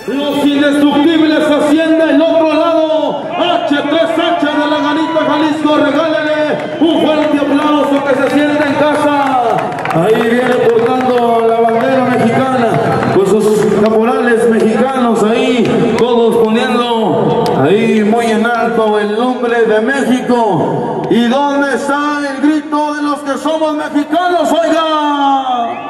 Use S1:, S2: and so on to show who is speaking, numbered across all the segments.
S1: Los indestructibles hacienda el otro lado. H3H de la Ganita Jalisco, regálele un fuerte aplauso que se sienta en casa. Ahí viene portando la bandera mexicana con sus caporales mexicanos ahí, todos poniendo ahí muy en alto el nombre de México. ¿Y dónde está el grito de los que somos mexicanos? Oiga.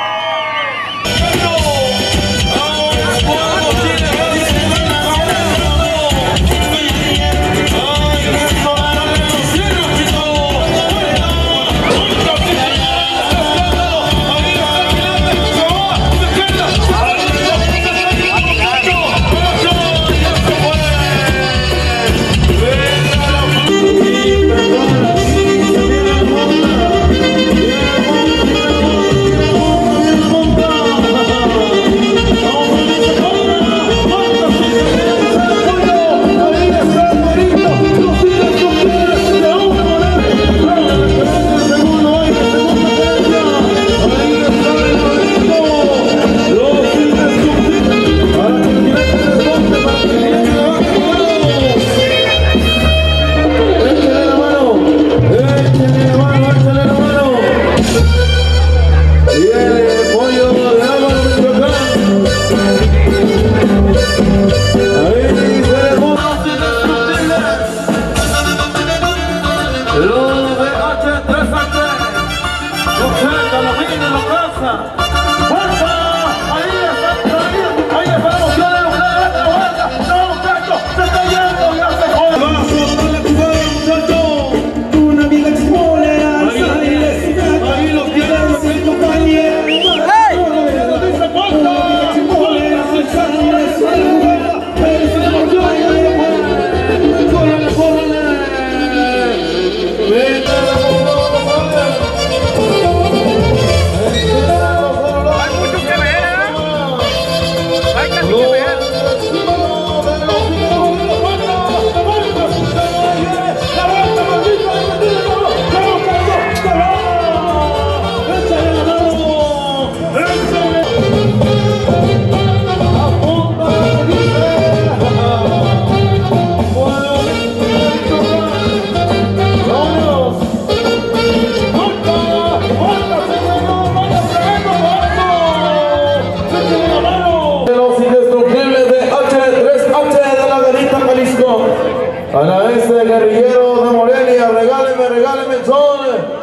S1: Para ese guerrillero de Morelia, regáleme el sol.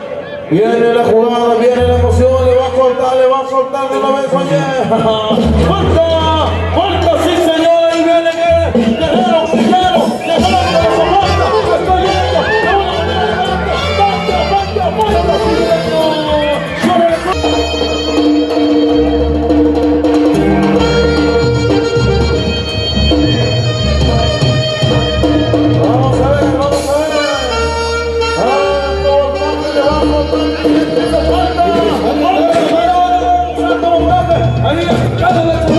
S1: Viene la jugada, viene la emoción, le va a soltar de una vez, oye. ¡Fuerza, sí señor! Ahí viene guerrero, le falta la soporta, está yendo, de una manera elegante, ¡fuerza, sí señor! Ahí,